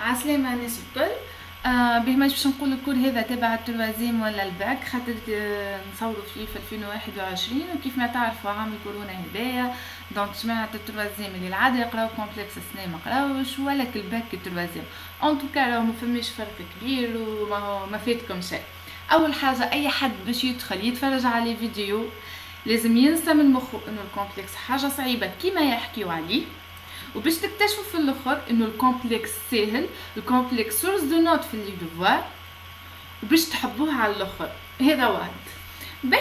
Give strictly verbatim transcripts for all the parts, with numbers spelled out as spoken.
عسلامة الناس الكل. آه به ما باش نقول الكل هذا تبع التروازيم ولا الباك، خاطر آه نصوروا فيه في ألفين وواحد وعشرين، وكيف ما تعرفوا عام الكورونا هدايا دونك جماعة التروازيم اللي العادة يقراو كومبلكس السنة ما قراوش، ولا الباك التروازيم ان توكا راهو ما فماش فرق كبير وما ما فاتكم شيء. اول حاجة اي حد باش يدخل يتفرج على فيديو لازم ينسى من مخه انه الكومبلكس حاجة صعيبة كيما يحكيو عليه، وباش تكتشفوا في الاخر انه الكومبلكس ساهل، الكومبلكس سورس دو نوت في اللي دوفوار، وباش تحبوه على الاخر. هذا واحد به.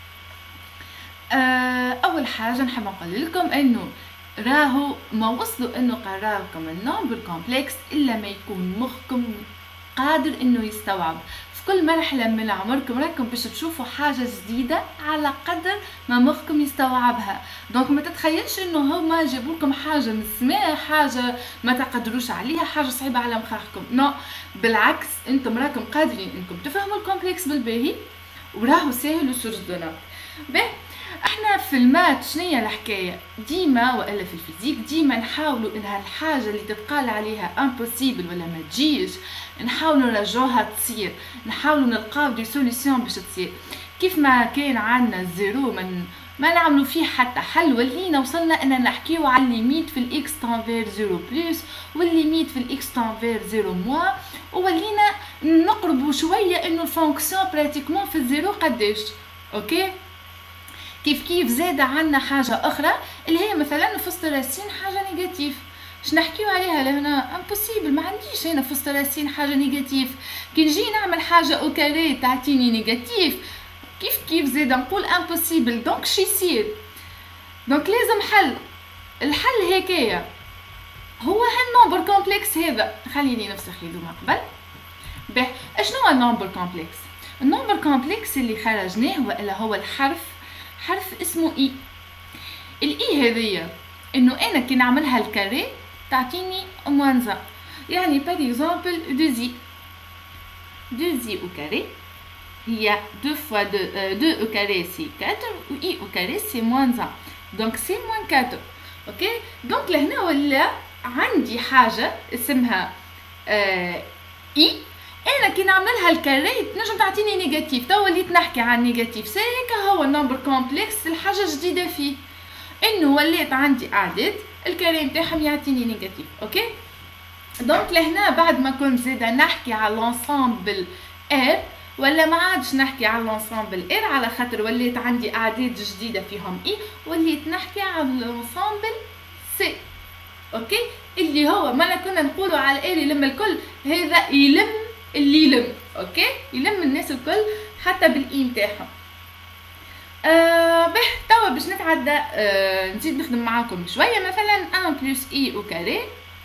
آه اول حاجه نحب نقول لكم انه راهو ما وصلوا انه قراوكم النمبر كومبلكس الا ما يكون مخكم قادر انه يستوعب. في كل مرحله من عمركم راكم باش تشوفوا حاجه جديده على قدر ما مخكم يستوعبها. دونك ما تتخيلش انه هما جابوا لكم حاجه من السماء، حاجه ما تقدروش عليها، حاجه صعيبه على مخاخكم. نو، بالعكس انتم راكم قادرين انكم تفهموا الكومبلكس بالباهي، وراهو ساهل وسورس دو نوت. باهي، احنا في المات شنية الحكايه ديما، والا في الفيزيك ديما نحاولوا انها الحاجه اللي تتقال عليها امبوسيبل ولا ما تجيش نحاولوا نرجعوها تصير، نحاولوا نلقاو دي سوليسيون باش تصير. كيف ما كان عندنا الزيرو من ما نعملوا فيه حتى حل، ولينا وصلنا ان نحكيو على الليميت في الاكس تنفير زيرو بلس والليميت في الاكس تنفير زيرو موا، وولينا نقربوا شويه انه الفونكسيون براتيكمون في الزيرو قداش. اوكي، كيف كيف زاد عنا حاجه اخرى اللي هي مثلا فسط راسين حاجه نيجاتيف. باش نحكيو عليها لهنا امبوسيبل، ما عنديش هنا فسط راسين حاجه نيجاتيف. كي نجي نعمل حاجه او كاري تعطيني نيجاتيف، كيف كيف زاد نقول امبوسيبل. دونك شي يصير؟ دونك لازم حل. الحل هكايا هو هالنمبر كومبلكس هذا. خليني نفسخ يدو ما قبل. به، اشنو هو النمبر كومبلكس؟ النمبر كومبلكس اللي خرجناه والا هو الحرف حرف اسمه اي. الاي هذيا انه انا كي نعملها الكاري تعطيني موانزا. يعني بار اكزومبل دو زي دو زي او كاري هي دو فوا دو دو او كاري سي كاتر، و اي او كاري سي موانزا، دونك سي موان كاتر. اوكي، دونك لهنا ولا عندي حاجه اسمها آه اي، انا كي نعملها الكاري تنجم تعطيني نيجاتيف. تو وليت نحكي عن نيجاتيف. سي هيك هو النمبر كومبلكس. الحاجه جديده فيه انه وليت عندي اعداد الكاري نتاعهم يعطيني نيجاتيف. اوكي، دونك لهنا بعد ما كنت زاده نحكي على لونسامبل ار، ولا ما عادش نحكي على لونسامبل ار على خاطر وليت عندي اعداد جديده فيهم اي، وليت نحكي على لونسامبل سي. اوكي، اللي هو ما كنا نقولوا على الار يلم الكل، هذا يلم اللي يلم. اوكي، يلم الناس الكل حتى بالاي نتاعهم. آه به، توا باش نتعدى آه نزيد نخدم معاكم شويه. مثلا واحد بلس اي او كاري،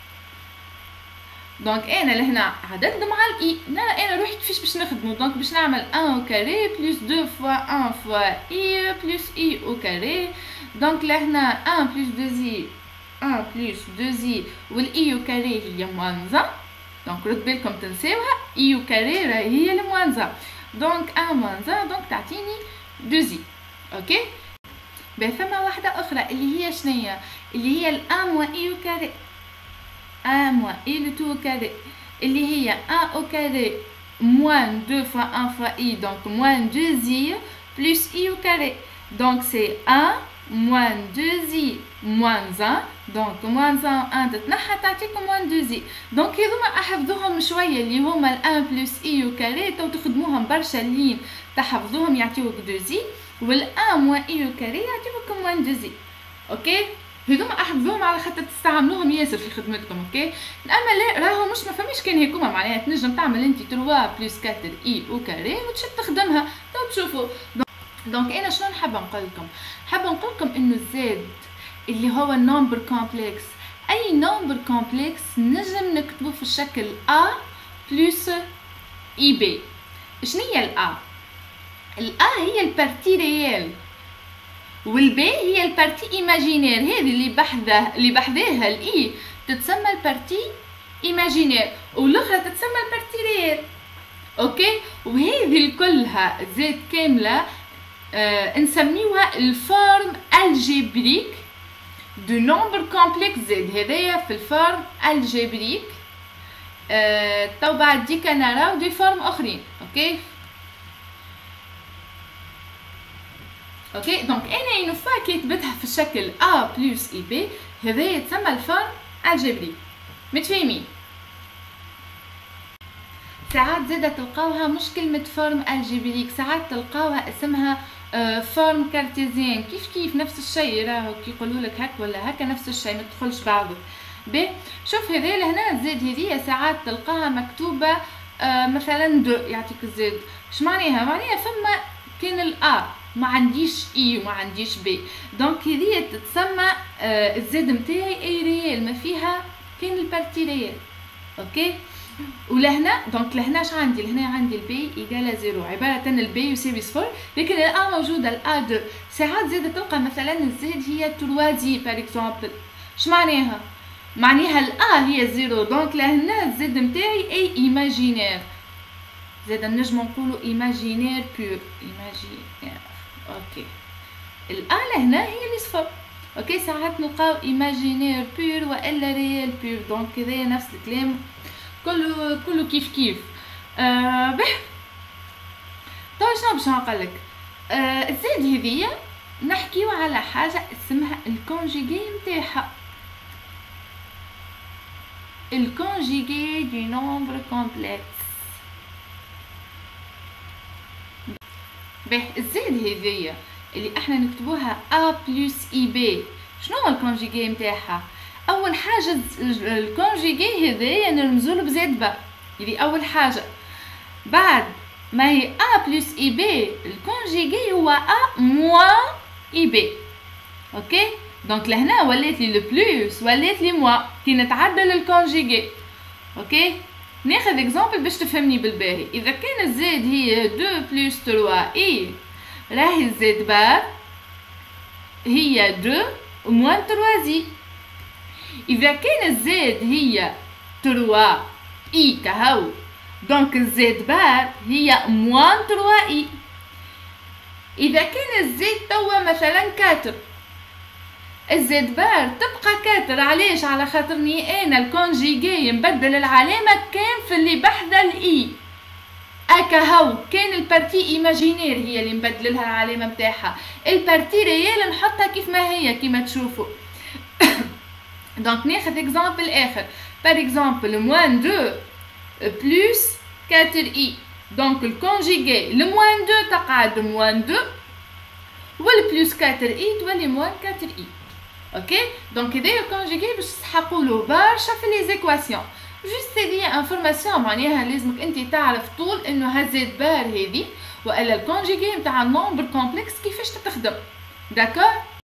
دونك انا لهنا عدد مع الاي. لا انا روحي كيفاش باش نخدمو؟ دونك باش نعمل واحد او كاري بلس دو فوا واحد فوا اي بلس اي او كاري. دونك لهنا واحد بلس دو زي واحد بلس دو زي، والاي او كاري هي موانزا. دونك رد بالكم تنساوها، اي او كاري راهي هي الموانزا. دونك واحد موانزا دونك تعطيني دو زي. اوكي، باه فما واحده اخرى اللي هي شنية؟ اللي هي الان موا اي او كاري، ان موا اي لو تو كاري، اللي هي ان او كاري موان دو فوا واحد فوا اي، دونك موان دو زي بلس اي او كاري. دونك سي واحد موان دو زي موان واحد، دونك موان واحد تتنحى تعطيكم موان دو زي. دونك هذوما احفظوهم شويه اللي هما واحد بلس اي او كاري، تو تخدموهم برشا لين تحفظوهم يعطيوك دو زي، والان موان اي او كاري يعطيوكم موان دو زي. اوكي، هذوما احفظوهم على خاطر تستعملوهم ياسر في خدمتكم. اوكي، اما لا راهو مش ما فماش كان هيكوما، معناها تنجم تعمل انت ثلاثة بلس أربعة اي او كاري وتشد تخدمها. تو تشوفوا. دونك انا شنو نحب نقول لكم؟ حاب نقول لكم انه الزاد اللي هو النمبر كومبلكس، اي نمبر كومبلكس نجم نكتبه في الشكل ا بلس اي بي. شنو هي الا؟ الا هي البارتي ريال، والبي هي البارتي ايماجينير. هذه اللي بحذاه اللي بحذاها الاي تتسمى البارتي ايماجينير، والاخرى تتسمى البارتي ريال. اوكي، وهذه كلها زاد كامله آه نسميوها الفورم الجبريك دو نمبر كومبلكس. زاد هذايا في الفورم الجبريك آه تو بعد ديكا نراو دي فورم اخرين. اوكي اوكي دونك انا اون فوا كتبتها في الشكل ا بلس اي بي، هذا يتسمى الفورم الجبري. متفاهمين؟ ساعات زاده تلقاوها مش كلمه فورم الجبريك، ساعات تلقاوها اسمها فورم كارتيزيان، كيف كيف نفس الشيء، راهو كي يقولوا لك هك ولا هكا نفس الشيء، ما تدخلش بعضه. ب شوف هذا لهنا زاد هذيا ساعات تلقاها مكتوبه آه مثلا دو، يعطيك الزاد. اش معناها؟ معناها فما كان الأ ما عنديش اي وما عنديش بي، دونك هذيا تتسمى آه الزاد نتاعي اي ريال، ما فيها كان البارتي ريال. اوكي ولهنا دونك لهنا اش عندي؟ لهنا عندي البي ايجال زيرو، عباره ان البي يساوي صفر، لكن الأ موجوده الأ دو. ساعات زاد تلقى مثلا الزاد هي تروازي بار اكزومبل. اش معناها؟ معناها الأ هي زيرو، دونك لهنا الزاد نتاعي اي ايماجينير، زاد نجم نقولوا ايماجينير بور، ايماجينير. اوكي الأ لهنا هي اللي صفر. اوكي ساعات نلقاو ايماجينير بور والا ريال بور، دونك كذا نفس الكلام، كله كله كيف كيف. آه به تو شنو باش نقولك؟ آه الزاد هذيا نحكيو على حاجه اسمها الكونجيغي نتاعها، الكونجيغي دو نومبر كومبلكس. به الزاد هذيا اللي احنا نكتبوها ا بلس اي بي، شنو هو الكونجيغي نتاعها؟ اول حاجه الكونجيغي هذايا نرمزوله بزاد با، هذه اول حاجه. بعد ما هي ا بلس اي بي، الكونجيغي هو ا موان اي بي. اوكي دونك لهنا ولات لي لو بلس ولات لي موان كي نتعدل الكونجيغي. اوكي ناخذ اكزامبل باش تفهمني بالباهي. اذا كان الزاد هي دو بلس ثلاثة اي، راهي الزاد بار هي دو موان ثلاثة زي. إذا كان الزاد هي ثلاثة إي كهو، دونك الزاد بار هي موان ثلاثة إي. إذا كان الزاد توا مثلا أربعة، الزاد بار تبقى أربعة. علاش؟ على خاطرني أنا الكونجيغي نبدل العلامة كان في اللي بحذا الإي. أكهو كان البارتي إيماجينير هي اللي نبدلها العلامة متاعها، البارتي ريال نحطها كيف ما هي كيما تشوفوا. دونك ناخذ اكزامبل اخر، بار اكزامبل موان دو بلس أربعة اي، دونك الكونجيغي لموان دو تقعد موان دو، والبلس أربعة اي تولي موان أربعة اي. اوكي دونك هذايا الكونجيغي باش تسحقولو برشا في لي زيكواسيون. جوست هذه انفورماسيون معناها لازمك انت تعرف طول انه هزاد بار هذه والا الكونجيغي نتاع النومبر كومبلكس كيفاش تتخدم. داكور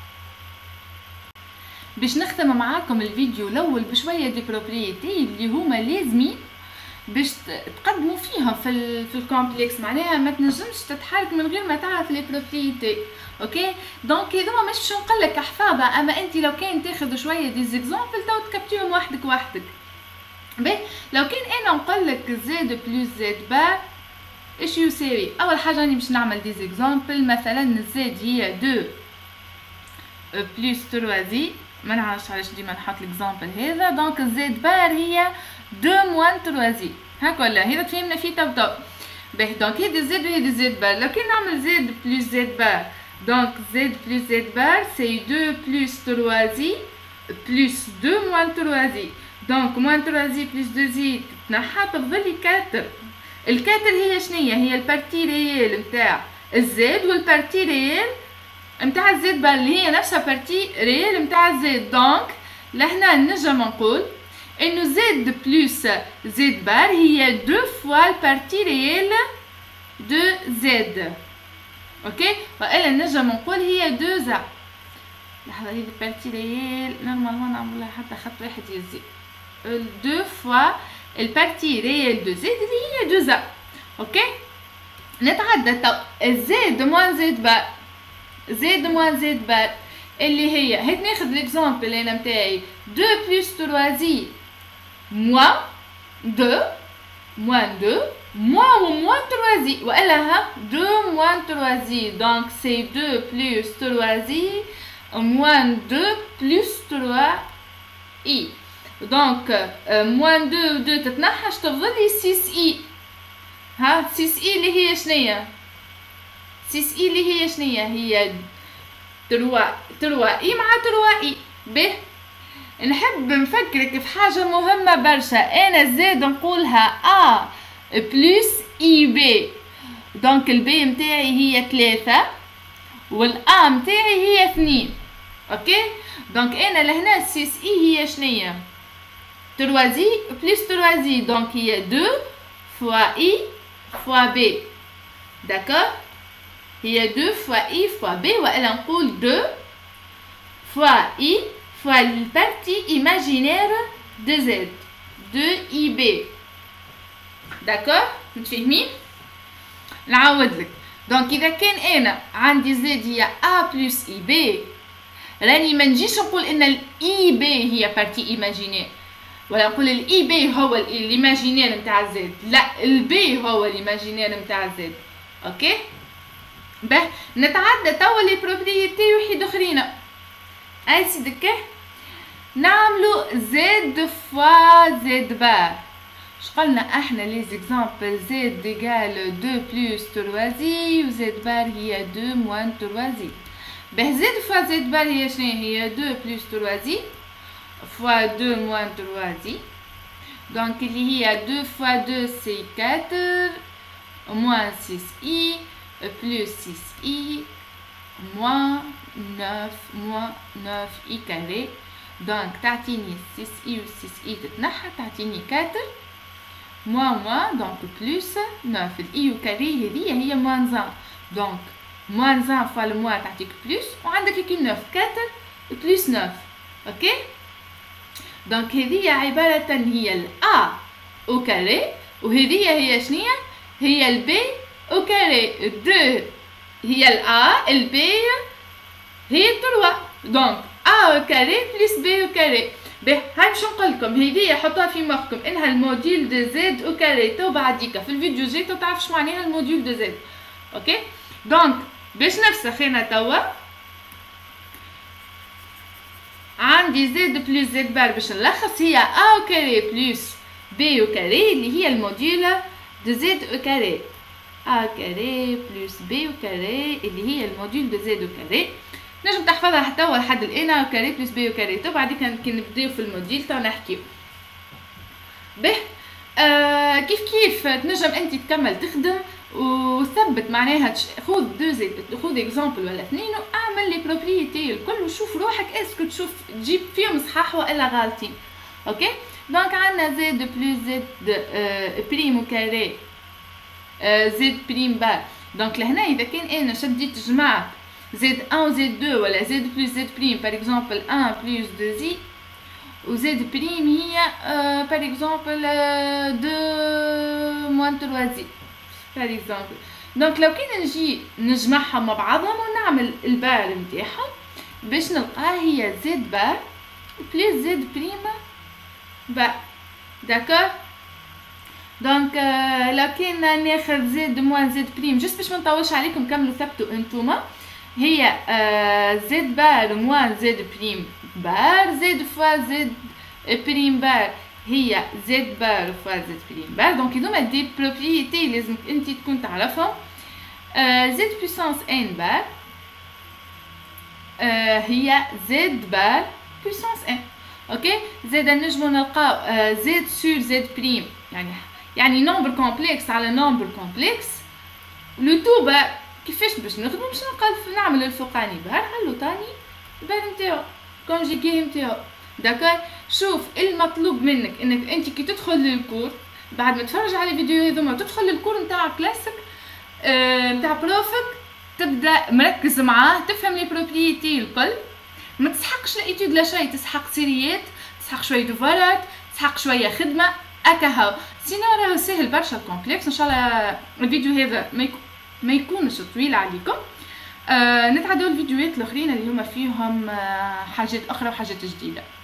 باش نختم معاكم الفيديو الاول بشويه دي بروبريتي اللي هما لازمين باش تقدموا فيهم في ال في الكومبلكس، معناها ما تنجمش تتحرك من غير ما تعرف لي بروبريتي. اوكي دونك هذوما مش باش نقول لك احفاظها، اما انت لو كان تاخذ شويه دي زيكزامبل تو تكبتيهم وحدك وحدك. باهي لو كان انا نقول لك زد بلس زد بار ايش يساوي؟ اول حاجه راني باش نعمل دي زيكزامبل، مثلا زد هي دو بلس ثلاثة، ما نعرفش علاش ديما نحط ليكزامبل هذا. دونك زد بار هي دو موان ثلاثة، هاك ولا هذا تفهمنا فيه تو تو. باهي دونك هذه زد وهذه زد بار، لو كان نعمل زد بلس زد بار دونك زد بلس زد بار سي دو بلس ثلاثة بلس دو موان ثلاثة، دونك موان ثلاثة بلس دو زي تتنحى تفضل لي أربعة. الكاتر هي شنيا؟ هي البارتي ريال نتاع الزد والبارتي ريال نتاع الزد بار اللي هي نفسها بارتي ريال نتاع الزد. دونك لهنا نجم نقول انه زد بلس زد بار هي دو فوا البارتي ريال دو زد. اوكي والا نجم نقول هي دو زا. لحظه هذه البارتي ريال نورمالمون نعملها حتى خط واحد يزيد دو فوا البارتي ريال دو زد اللي هي دو زا. اوكي نتعدى تو الزد موان زد بار، زد موان زد بار اللي هي هيك ناخذ ليكزامبل انا نتاعي دو بلس ثلاثة موان دو موان دو موان و موان ثلاثة والا ها دو موان ثلاثة، دونك سي دو بلس ثلاثة موان دو بلس ثلاثة اي. دونك موان دو دو تتنحى تفضل لي ستة اي. ها ستة اي اللي هي شنية؟ ستة اي اللي هي شنية؟ هي ثلاثة ثلاثة اي مع ثلاثة اي. به نحب نفكرك في حاجة مهمة برشا، أنا زاد نقولها أ بلس إي بي. دونك البي متاعي هي ثلاثة والأ متاعي هي اثنين. أوكي؟ دونك أنا لهنا ستة إي هي شنية؟ ثلاثة زي بلس ثلاثة زي، دونك هي اثنين فوا إي فوا بي. داكور؟ هي اثنين فوا إي فوا بي، وإلا نقول اثنين فوا إي fois la partie imaginaire de Z de I B. d'accord متفاهمين؟ نعاود لك. دونك اذا كان انا عندي Z هي A plus I B، راني ما نجيش نقول ان ال I B هي partie imaginaire، ولا نقول ال I B هو الايماجينير نتاع Z. لا، ال B هو الايماجينير نتاع Z. اوكي؟ به نتعدى توا لي بروبريتي وحيد اخرين. اي سيدك نعملو زد فوا زد بار. شقلنا احنا لي زيكزامبل؟ زد ايكال deux بلس ثلاثة و زد بار هي deux موان ثلاثة. به زد فوا زد بار هي شنو هي؟ deux بلس ثلاثة فوا deux موان ثلاثة. دونك اللي هي deux فوا deux سي quatre موان ستة اي بلس ستة اي موان neuf موان neuf اي كاري. دونك تعطيني ستة اي و ستة اي تتنحى تعطيني أربعة موان موان، دونك بلس تسعة. الاي و كاري هذيا هي موان واحد، دونك موان واحد فوا الموان تعطيك بلس، وعندك كي تسعة أربعة بلس تسعة. اوكي؟ دونك هذيا عبارة هي ال A او كاري، وهذيا هي شنيا؟ هي ال B او كاري. اثنين هي ال A، ال B هي ثلاثة. دونك A au carré plus B au carré. به هاي باش نقولكم هذيا حطوها في مخكم انها الموديل دو زد او كاري. تو بعديك في الفيديو الجاي تو تعرف شو معناها الموديل دو زد. اوكي؟ دونك باش نفسخ انا توا عندي زد بلس زد بار باش نلخص هي A au carré plus B au carré اللي هي الموديل دو زد او كاري. A au carré plus B au carré اللي هي الموديل دو زد او كاري. نجم تحفظها حتى هو لحد الان او كاري بلس بي او كاري. تو بعد كي نبداو في الموديل تو نحكيو به. آه كيف كيف تنجم انت تكمل تخدم وثبت معناها خذ دو زيت، خذ اكزامبل ولا اثنين واعمل لي بروبريتي الكل وشوف روحك اسكو تشوف تجيب فيهم صحاح والا غالطين. اوكي؟ دونك عندنا زد بلس زد بريم او كاري زد بريم بار. دونك لهنا اذا كان انا شديت جمعت زد واحد و زد اثنين ولا زد بلس زد بريم باغ اكزومبل واحد بلس اثنين زي، و زد بريم هي باغ اكزومبل اثنين موان ثلاثة زي باغ اكزومبل. دونك لو كان نجي نجمعهم مع بعضهم ونعمل البار نتاعهم باش نلقاها هي زد بار بلس زد بريم بار. داكور؟ دونك لو كان ناخذ زد موان زد بريم جست باش ما نطولش عليكم كملوا ثبتوا انتوما، هي زد بار موان زد بريم بار زد فوا زد بريم بار هي زد بار فوا زد بريم بار. دونك هذوما دي بروبريتي لازم انت تكون تعرفهم. زد بويسونس ان بار هي زد بار بويسونس ان. اوكي؟ زاد نجمو نلقاو زد سور زد بريم يعني يعني نومبر كومبلكس على نومبر كومبلكس. لو تو بار كيفاش باش نخدمو؟ باش نقلب نعمل الفوقاني بار حلو تاني بار نتاعو كونجيكي نتاعو. داكور؟ شوف المطلوب منك انك انت كي تدخل للكور بعد ما تفرج على الفيديو هذوما تدخل للكور نتاع كلاسيك نتاع آه بروفك تبدا مركز معاه تفهم لي بروبريتي الكل. ما تسحقش لايتود لا شيء، تسحق سيريات، تسحق شويه دوفارات، تسحق شويه خدمه اكا هاو. سينو راهو ساهل برشا كومبلكس. ان شاء الله الفيديو هذا ما يكون ما يكونش طويل عليكم. آه نتعداو الفيديوهات الاخرين اللي هما فيهم آه حاجات اخرى وحاجات جديده.